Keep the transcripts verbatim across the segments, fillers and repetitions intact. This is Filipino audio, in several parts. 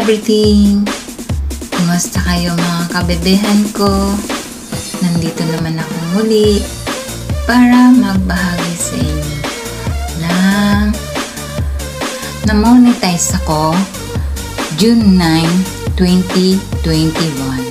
everything! Kumusta kayo mga kabebehan ko? Nandito naman ako muli para magbahagi sa inyo na na-monetize ako June ninth, twenty twenty-one.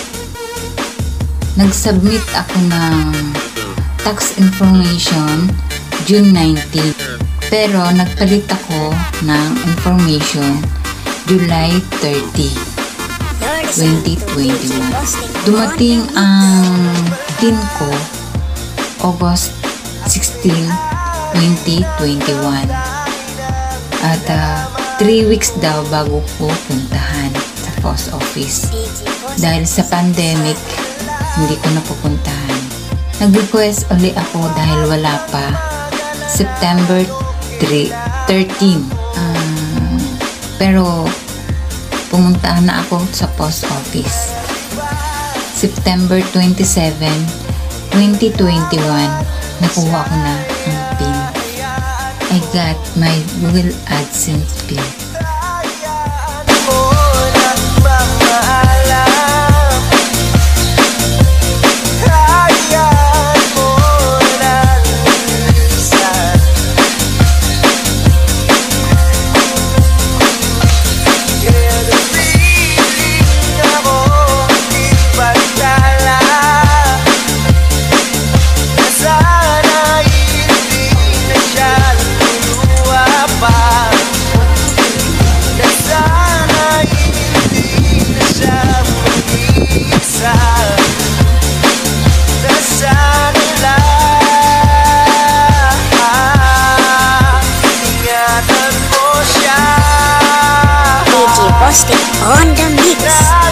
Nag-submit ako ng tax information June nineteenth, pero nagpalit ako ng information July thirtieth, twenty twenty-one. Dumating ang PIN ko August sixteenth, twenty twenty-one. At uh, three weeks daw bago ko puntahan sa post office. Dahil sa pandemic, hindi ko napupuntahan. Nag-request uli ako dahil wala pa. September thirteenth. Uh, pero pumuntahan na ako sa post office. September twenty-seventh, twenty twenty-one, nakuha ko na ang PIN. I got my Google AdSense PIN. On the mix.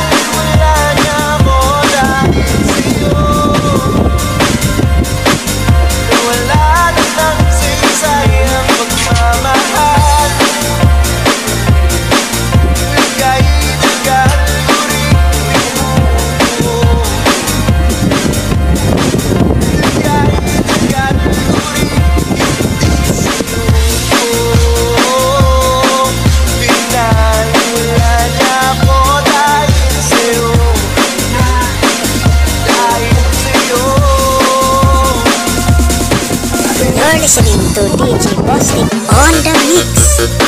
Listening to D J Bostik on the mix.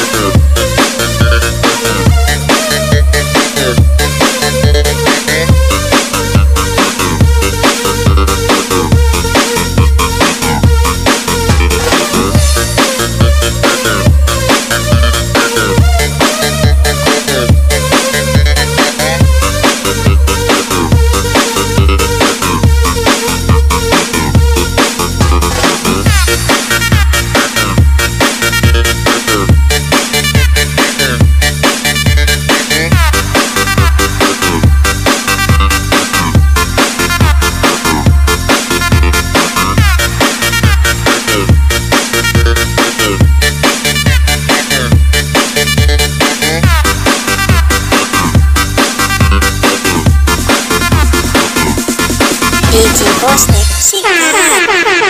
D J Bostik, sikat!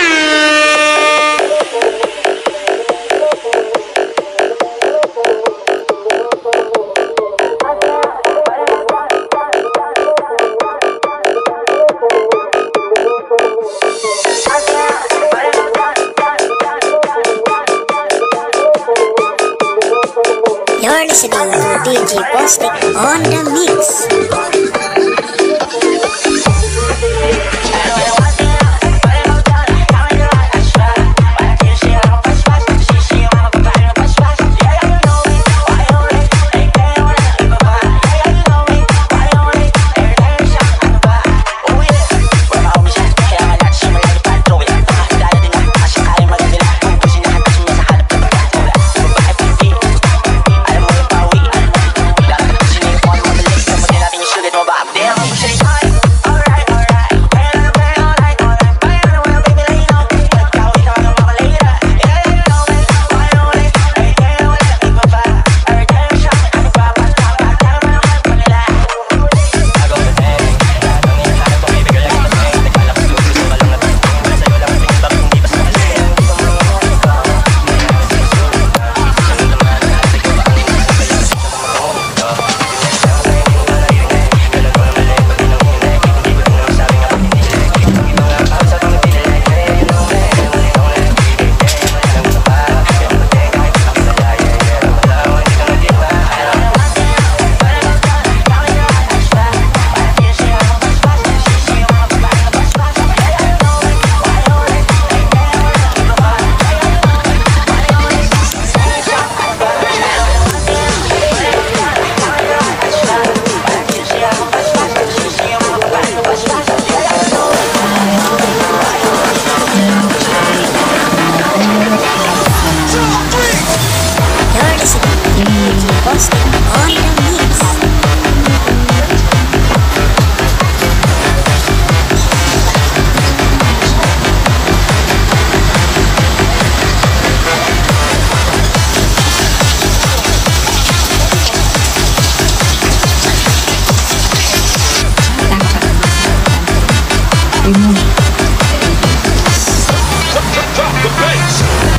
You're listening to D J Bostik on the mix. Sugar remove Drop the bass.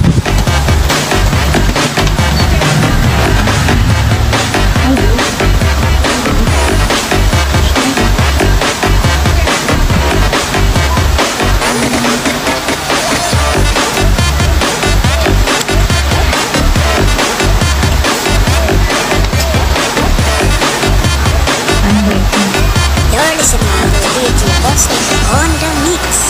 You're listening to D J Postic on the mix.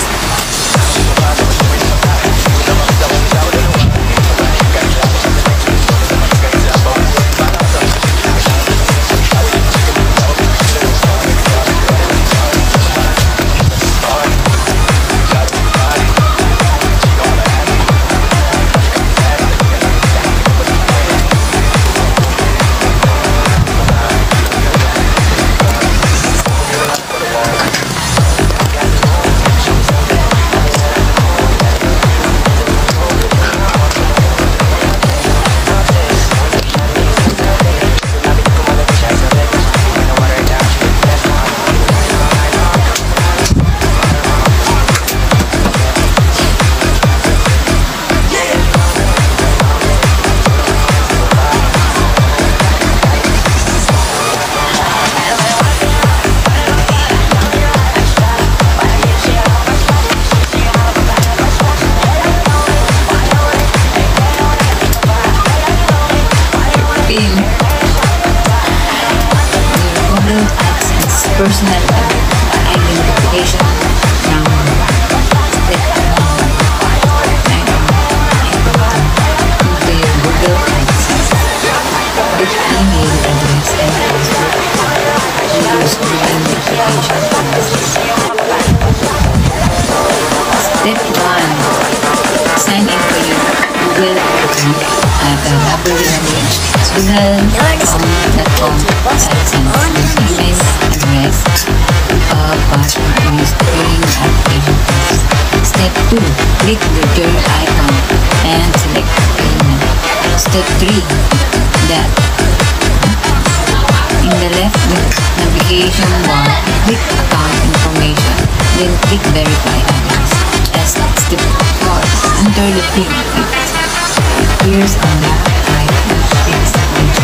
personal identification number. Step into your Google Access. Put email address and password. Use Google Notification process. Step one. Sign in for your Google account at w w w dot google dot com email address of password used during the application process. Step two. Click the join icon and select payment. Step three. That in the left navigation bar, click account information, then click verify address. As step four. Enter the PIN. It appears on the right text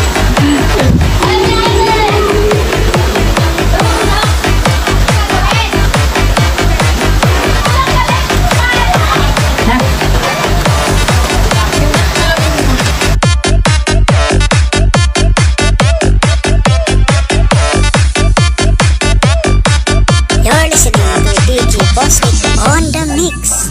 You're listening to D J Postic on the mix.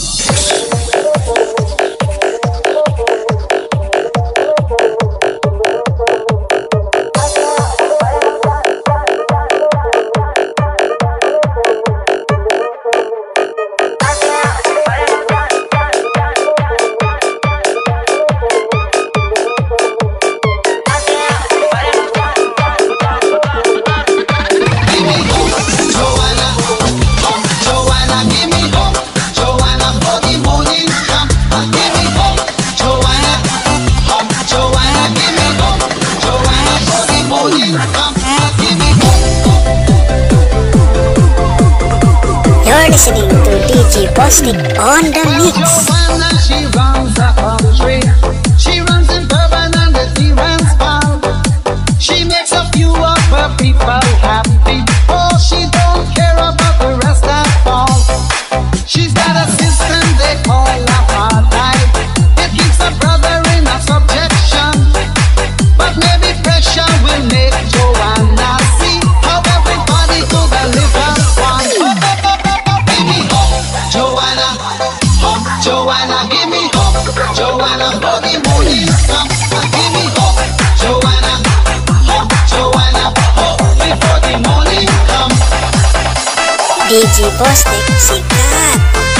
You're listening to D J Postic on the mix. She runs the country. She runs in Durban and the Transvaal. She makes a few of her people happy. Oh, she don't care about the rest at all. She's got a system they call apartheid. It keeps a brother in a subjection. But maybe pressure will make Joanna see how everybody to the little one. Give me hope, Joanna. Hope, Joanna, give me hope, Joanna, for the morning come. Give me hope, Joanna. Hope, Joanna, hope before the morning come. D J Postic, sikat.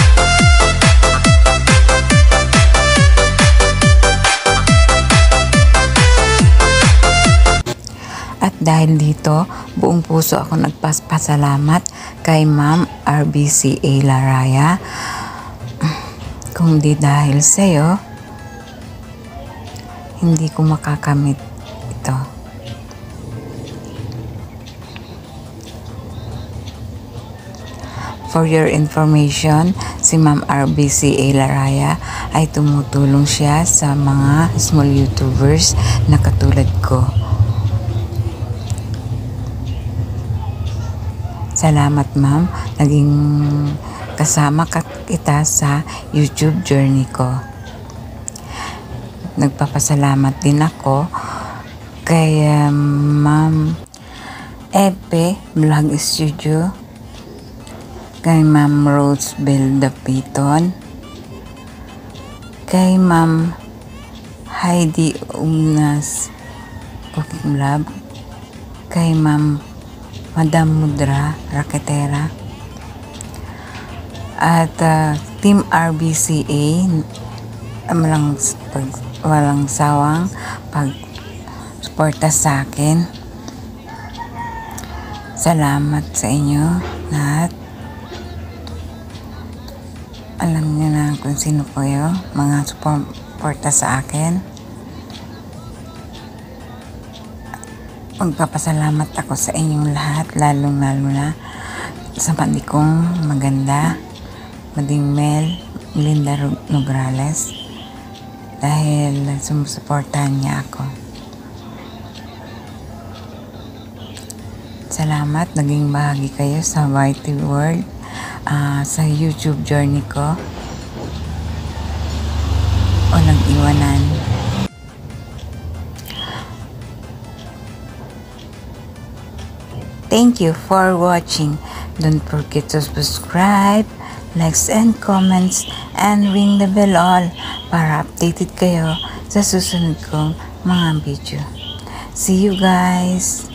At dahil dito, buong puso ako nagpapasalamat kay Ma'am R B C A Laraya. Kung di dahil sa'yo, hindi ko makakamit ito. For your information, si Ma'am R B C A Laraya ay tumutulong siya sa mga small YouTubers na katulad ko. Salamat ma'am, naging kasama ka kita sa YouTube journey ko. Nagpapasalamat din ako kay um, Ma'am Epe Vlog Studio, kay Ma'am Rose Beldapiton, kay Ma'am Heidi Umnas Cooking Lab, kay Ma'am Madam Mudra Raketera, at uh, Team R B C A, walang, pag, walang sawang pag-suporta sa akin. Salamat sa inyo lahat. Alam niyo na kung sino kayo, mga suporta sa akin. Magpapasalamat ako sa inyong lahat, lalong lalo na sa pandi kong maganda, Mading Mel Linda Nograles, dahil sumusuportahan niya ako. Salamat, naging bahagi kayo sa Y T World, uh, sa YouTube journey ko. Walang iwanan. Thank you for watching. Don't forget to subscribe, likes and comments, and ring the bell all para updated kayo sa susunod kong mga video. See you guys!